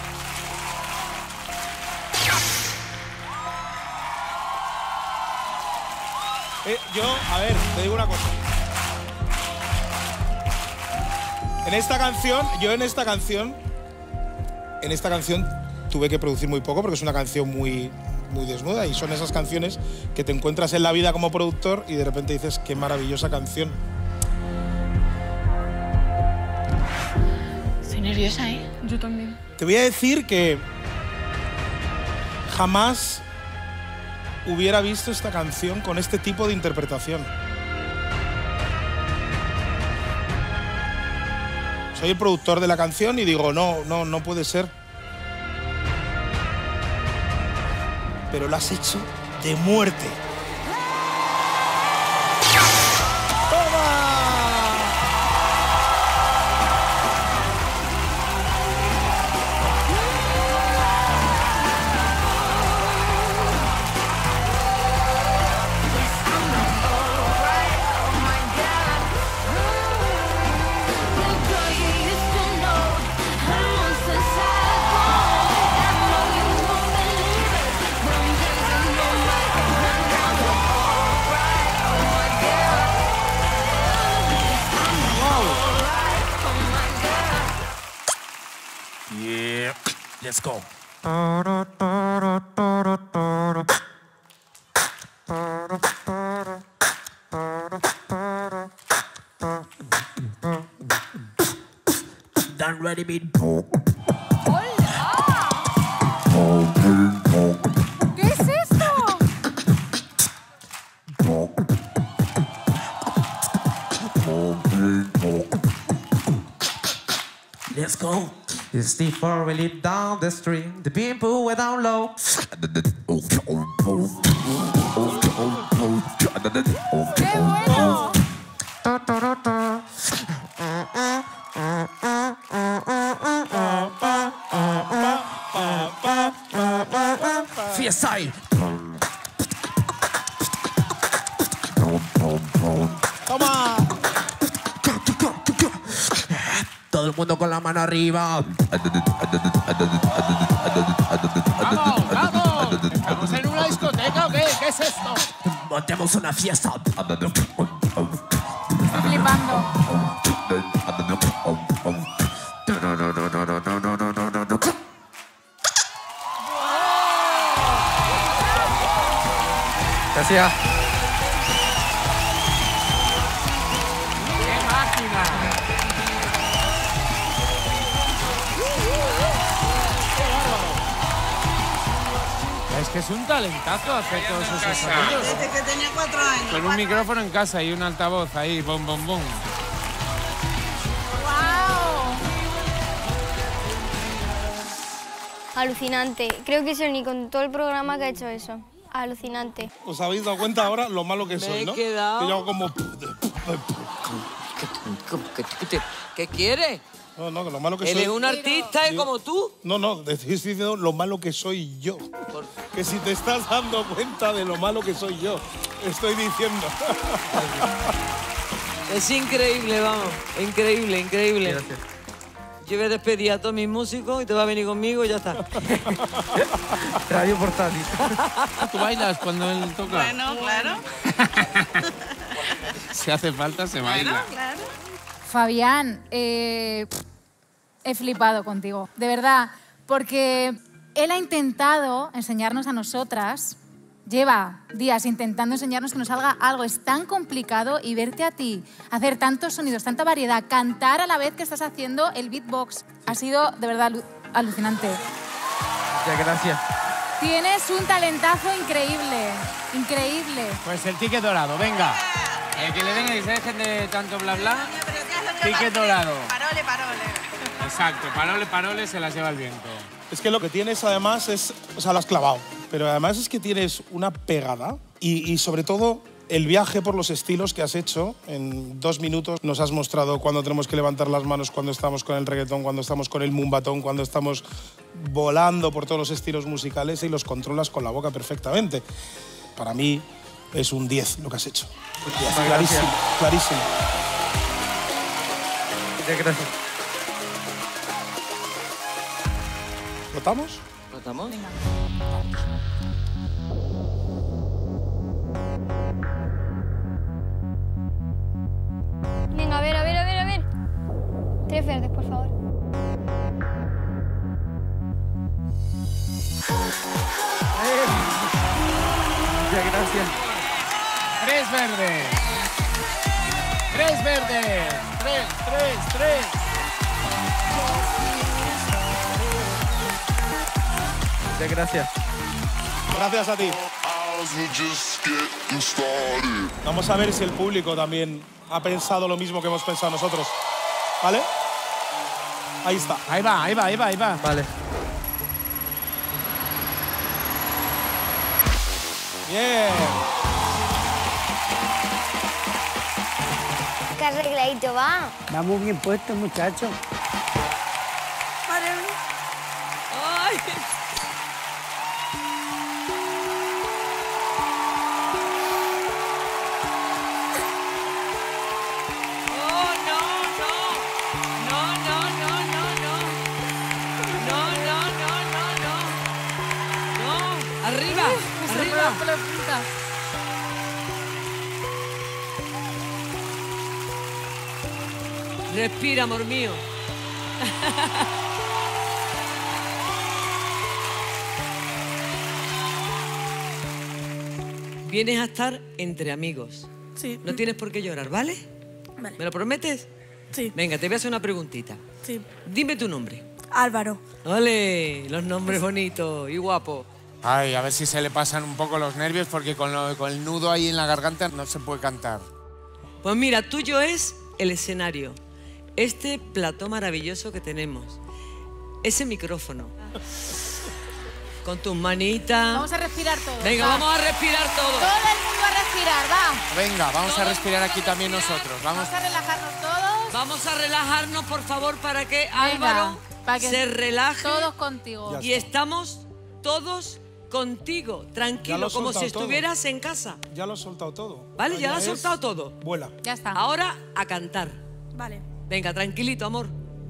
A ver, te digo una cosa. En esta canción tuve que producir muy poco porque es una canción muy desnuda y son esas canciones que te encuentras en la vida como productor y de repente dices qué maravillosa canción. nerviosa, ¿eh? Yo también. Te voy a decir que jamás hubiera visto esta canción con este tipo de interpretación. Soy el productor de la canción y digo, no puede ser. Pero lo has hecho de muerte. Yeah, let's go. Done ready, beat. ¿Qué es esto? Let's go. It's the four-wheeler down the street, the people were down low. ¡Qué bueno! Fiesta. ¡Toma! Todo el mundo con la mano arriba. ¡Vamos, vamos! ¿Estamos en una discoteca o qué? ¿Qué es esto? Montemos una fiesta. Estoy flipando. Gracias. ¡Qué máquina! Es que es un talentazo hacer todos esos sonidos. Desde que tenía 4 años. Con un micrófono en casa y un altavoz ahí, bom, bom, bom. Alucinante. Creo que es el único en todo el programa que ha hecho eso. Alucinante. ¿Os habéis dado cuenta ahora lo malo que soy, no? he quedado- Que yo hago como... ¿Qué quiere? No, que lo malo que Él soy... es un artista, es como tú. No, te estoy diciendo lo malo que soy yo. Que si te estás dando cuenta de lo malo que soy yo, estoy diciendo. Es increíble, vamos. Increíble, increíble. Gracias. Yo voy a despedir a todos mis músicos y te vas a venir conmigo y ya está. Radio portátil. ¿Tú bailas cuando él toca? Bueno, claro. Si hace falta, se baila. Bueno, claro. Fabián, he flipado contigo, de verdad, porque él ha intentado enseñarnos a nosotras, lleva días intentando enseñarnos que nos salga algo, es tan complicado, y verte a ti hacer tantos sonidos, tanta variedad, cantar a la vez que estás haciendo el beatbox, ha sido de verdad alucinante. Ya, gracias. Tienes un talentazo increíble, increíble. Pues el ticket dorado, venga. Que le den y se dejen de tanto bla bla. Ticket dorado. Parole, parole. Exacto, parole, parole, se las lleva el viento. Es que lo que tienes además es... O sea, lo has clavado. Pero además es que tienes una pegada y sobre todo el viaje por los estilos que has hecho. En 2 minutos nos has mostrado cuando tenemos que levantar las manos, cuando estamos con el reggaetón, cuando estamos con el mumbatón, cuando estamos volando por todos los estilos musicales y los controlas con la boca perfectamente. Para mí es un 10 lo que has hecho. Clarísimo, clarísimo. Ya, gracias. ¿Votamos? ¿Votamos? Venga, a ver. 3 verdes, por favor. Ya, gracias. 3 verdes. 3 verdes. 3. Muchas gracias. Gracias a ti. Vamos a ver si el público también ha pensado lo mismo que hemos pensado nosotros. ¿Vale? Ahí está. Ahí va, ahí va, ahí va, ahí va. Vale. Bien. Qué arregladito va. Va muy bien puesto, muchacho. ¡Ay! ¡Arriba! ¡Arriba! Respira, amor mío. Vienes a estar entre amigos. Sí. No tienes por qué llorar, ¿vale? Vale. ¿Me lo prometes? Sí. Venga, te voy a hacer una preguntita. Sí. Dime tu nombre. Álvaro. ¡Ole! Los nombres bonitos y guapos. Ay, a ver si se le pasan un poco los nervios porque con el nudo ahí en la garganta no se puede cantar. Pues mira, tuyo es el escenario. Este plató maravilloso que tenemos. Ese micrófono. Con tus manitas. Vamos a respirar todos. Venga, va. vamos a respirar todos. Todo el mundo a respirar, va. Venga, vamos a respirar aquí también nosotros. Vamos. Vamos a relajarnos todos. Vamos a relajarnos, por favor, para que Venga, Álvaro para que se relaje. Todos contigo. Y estamos todos contigo, Ya tranquilo, lo he como si soltado todo. estuvieras en casa. Ya lo he soltado todo. ¿Vale? Ya lo has es- soltado todo. Vuela. Ya está. Ahora a cantar. Vale. Venga, tranquilito, amor.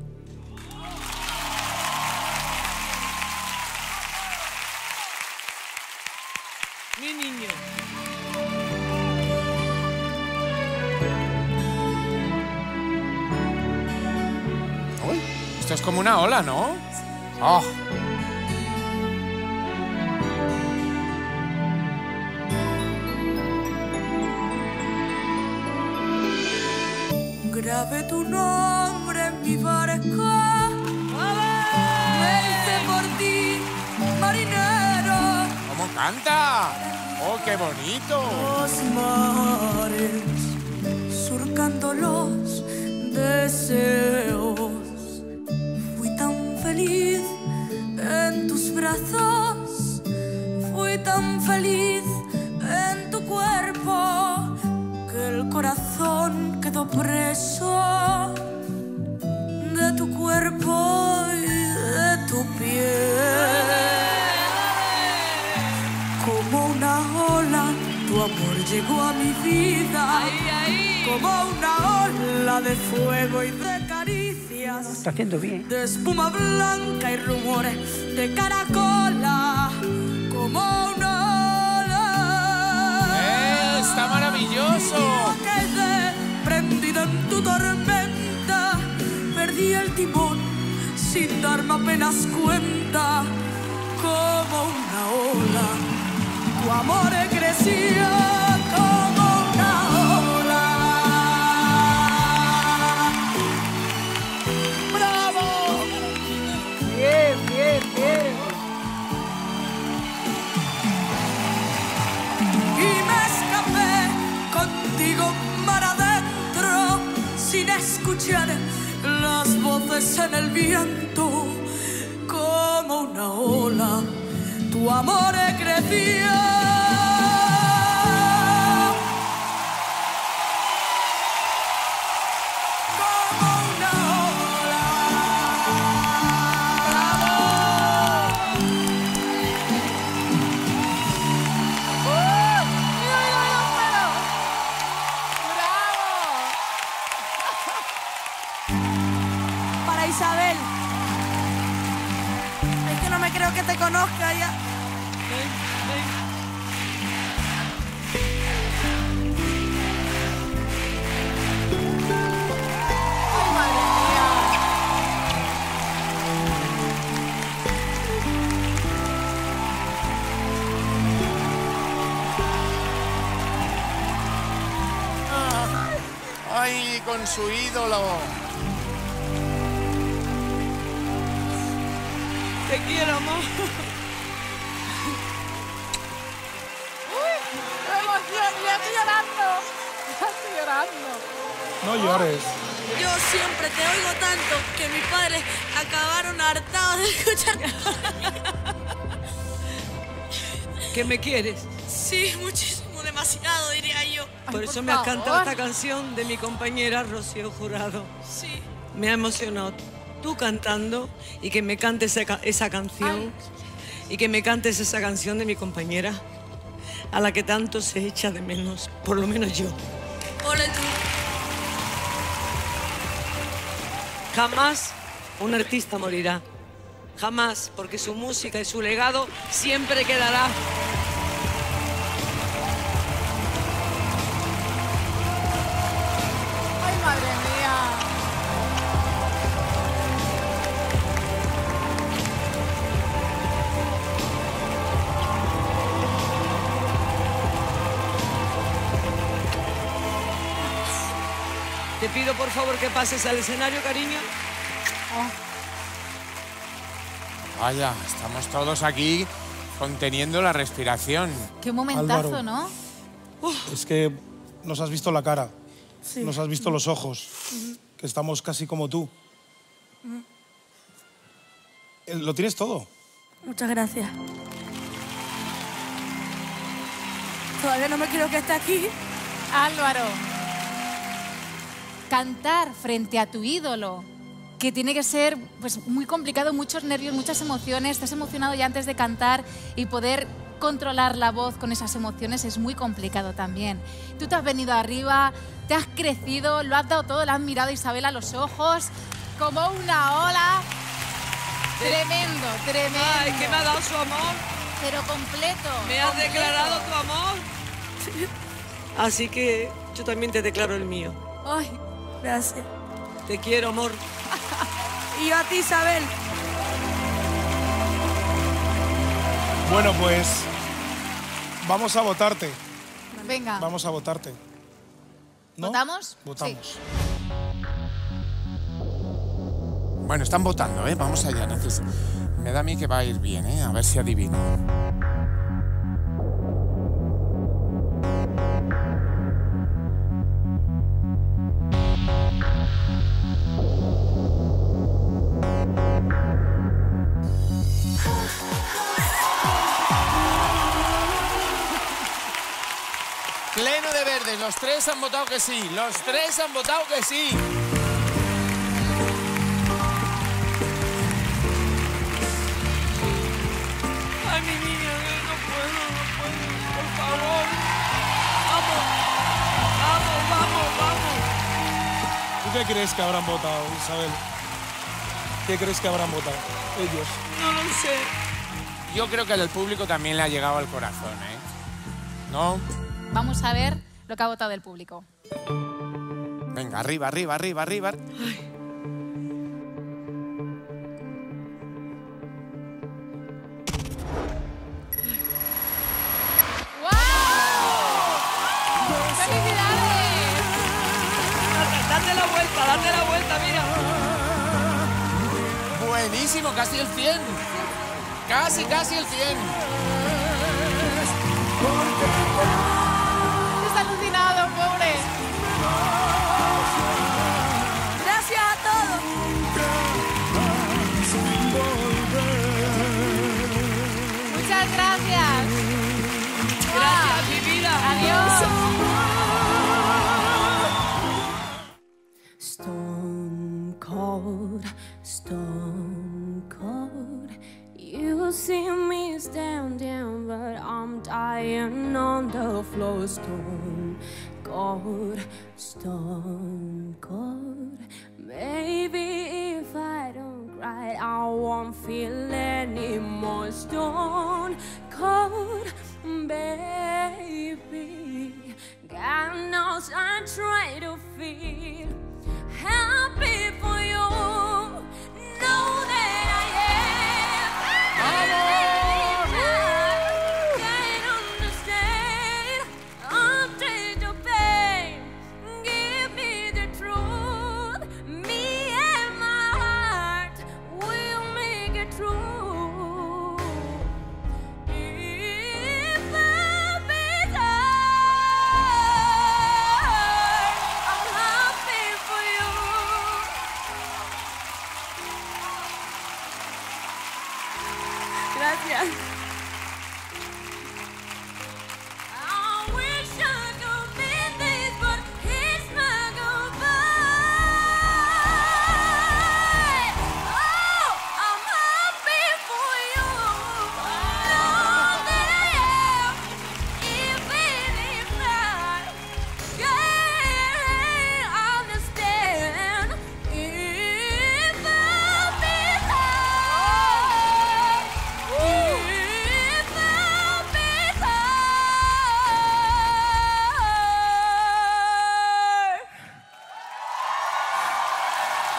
Mi niño. Uy, esto es como una ola, ¿no? Oh. Grabé tu nombre en mi barco. Me hice por ti, marinero. ¿Cómo canta? ¡Oh, qué bonito! Los mares, surcando los deseos. Fui tan feliz en tus brazos. Fui tan feliz en tu cuerpo que el corazón quedó preso de tu cuerpo y de tu piel. Como una ola, tu amor llegó a mi vida. Como una ola de fuego y de caricias. Está haciendo bien. De espuma blanca y rumores de caracola. Como una ola. ¡Está maravilloso! Yo quedé prendida en tu tormenta. Perdí el timón sin darme apenas cuenta. Como una ola, tu amor creció como una ola. ¡Bravo! Bien, bien, bien. Y me escapé contigo mar adentro, sin escuchar las voces en el viento. Como una ola, tu amor creció. Como una ola. Para Isabel. Es que no me creo que te conozca ya. ¡Ay, con su ídolo! Te quiero, amor. ¡Uy! ¡Qué emoción! ¡Ya estoy llorando! ¡Ya estoy llorando! No llores. Yo siempre te oigo tanto que mis padres acabaron hartados de escuchar. ¿Que me quieres? Sí, muchísimo, demasiado, diría yo. Por eso me has cantado esta canción de mi compañera Rocío Jurado. Sí. Me ha emocionado tú cantando y que me cantes esa canción. Y que me cantes esa canción de mi compañera, a la que tanto se echa de menos, por lo menos yo. Ole tú. Jamás un artista morirá. Jamás, porque su música y su legado siempre quedará. ¡Ay, madre mía! Te pido por favor que pases al escenario, cariño. Vaya, estamos todos aquí conteniendo la respiración. ¡Qué momentazo!, Álvaro. ¿no? Es que nos has visto la cara, nos has visto los ojos, que estamos casi como tú. Lo tienes todo. Muchas gracias. Todavía no me creo que esté aquí. Álvaro, cantar frente a tu ídolo, que tiene que ser pues, muy complicado, muchos nervios, muchas emociones. Estás emocionado ya antes de cantar y poder controlar la voz con esas emociones es muy complicado también. Tú te has venido arriba, te has crecido, lo has dado todo, le has mirado a Isabel a los ojos como una ola. Tremendo, tremendo. Ay, que me ha dado su amor. Pero completo. Me has completo. declarado tu amor. Así que yo también te declaro el mío. Ay, gracias. Te quiero, amor. Y yo a ti, Isabel. Bueno, pues vamos a votarte. Venga. Vamos a votarte. ¿No? ¿Votamos? Votamos. Sí. Bueno, están votando, ¿eh? Vamos allá. Me da a mí que va a ir bien, ¿eh? A ver si adivino. Pleno de verdes, los tres han votado que sí, los tres han votado que sí. Ay, mi niña, no puedo, por favor. Vamos, vamos. ¿Tú qué crees que habrán votado, Isabel? ¿Qué crees que habrán votado ellos? No lo sé. Yo creo que al público también le ha llegado al corazón, ¿eh? ¿No? Vamos a ver lo que ha votado el público. Venga, arriba. Ay. ¡Felicidades! Date la vuelta, mira. Buenísimo, casi el 100. Casi el 100. Está alucinado, pobre. Gracias a todos. Muchas gracias. Gracias, mi vida. Adiós. Stone cold. You see me stand down, but I'm dying on the floor. Stone cold. Maybe if I don't cry, I won't feel anymore. Stone cold, baby. God knows I try to feel happy for you. Know that I am. Can't understand. I'll take the pain. Give me the truth. Me and my heart will make it true.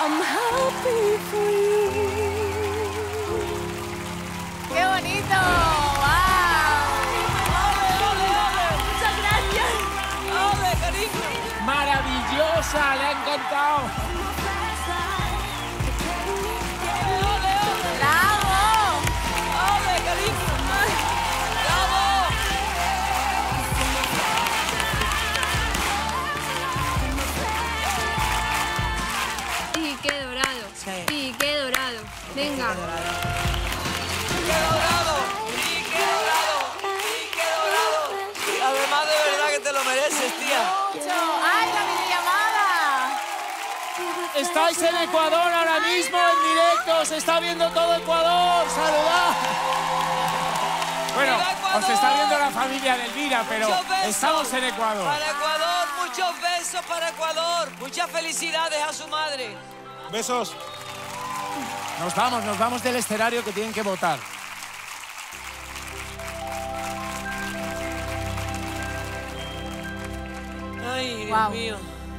I'm happy for you. ¡Qué bonito! Muchas gracias. ¡Ole, cariño! ¡Maravillosa! ¡Le ha encantado! ¡Bravo! ¡Ole, cariño! ¡Bravo! Pique dorado. Pique dorado. Venga. ¡Pique dorado! ¡Pique dorado! ¡Pique dorado! Y además de verdad que te lo mereces, tía. ¡Ay, la videollamada! Estáis en Ecuador ahora mismo, en directo. Se está viendo todo Ecuador. ¡Saludad! Bueno, os está viendo la familia de Elvira, pero Muchos besos estamos en Ecuador. Para Ecuador, muchos besos para Ecuador. Muchas felicidades a su madre. Besos. Nos vamos del escenario que tienen que votar. Ay, Dios Guau. mío.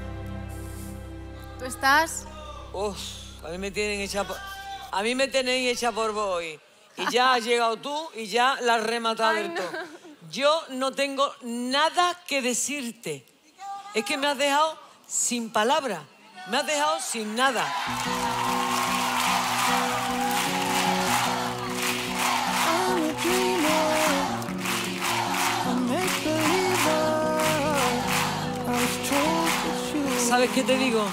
¿Tú estás? Uf, a mí me tienen hecha por vos hoy. Y ya has llegado tú y ya la has rematado del todo. Yo no tengo nada que decirte. Es que me has dejado sin palabras. Me has dejado sin nada. ¿Sabes qué te digo?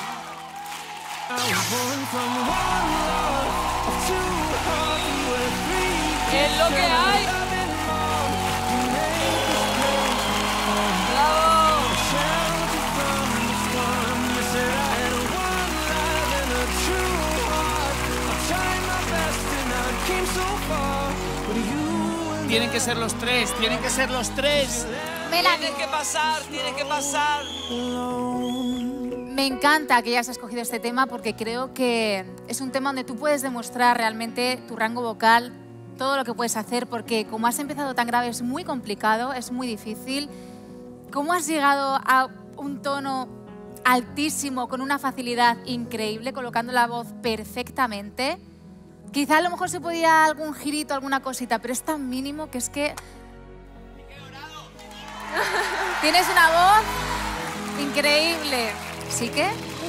Es lo que hay. ¡Bravo! Tienen que ser los tres, tienen que ser los tres. Tienes que pasar, tienes que pasar. Me encanta que hayas escogido este tema porque creo que es un tema donde tú puedes demostrar realmente tu rango vocal, todo lo que puedes hacer, porque como has empezado tan grave es muy complicado, es muy difícil. Cómo has llegado a un tono altísimo con una facilidad increíble, colocando la voz perfectamente. Quizá a lo mejor se podía algún girito, alguna cosita, pero es tan mínimo que es que... Tienes una voz increíble. ¿Sí que?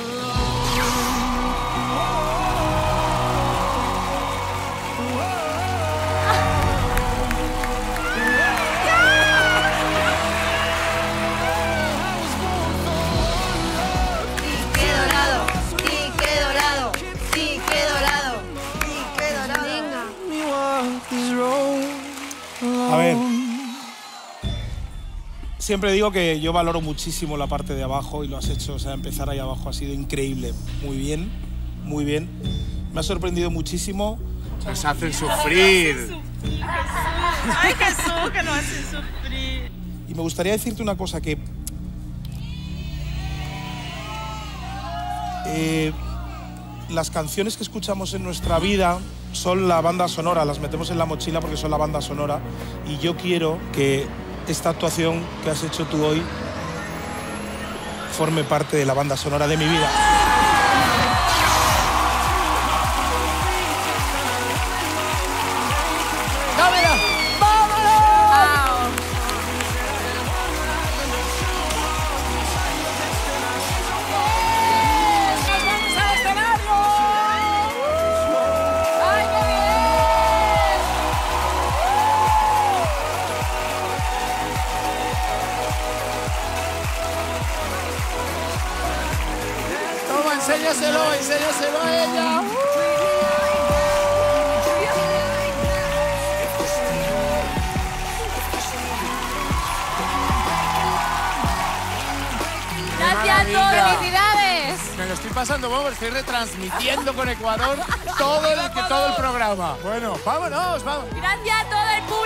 Pique dorado. Pique dorado. Pique dorado. Pique dorado. Venga. A ver. Siempre digo que yo valoro muchísimo la parte de abajo y lo has hecho, o sea, empezar ahí abajo ha sido increíble. Muy bien, muy bien. Me ha sorprendido muchísimo. Nos hacen sufrir. Ay, Jesús, que nos hacen sufrir. Y me gustaría decirte una cosa que... las canciones que escuchamos en nuestra vida son la banda sonora, las metemos en la mochila porque son la banda sonora. Y yo quiero que esta actuación que has hecho tú hoy forme parte de la banda sonora de mi vida. ¡Dámela! Enséñaselo, enséñaselo a ella. Gracias a todos, felicidades. Me lo estoy pasando, vamos, estoy retransmitiendo con Ecuador todo el programa. Bueno, vámonos, vamos. Gracias a todo el público.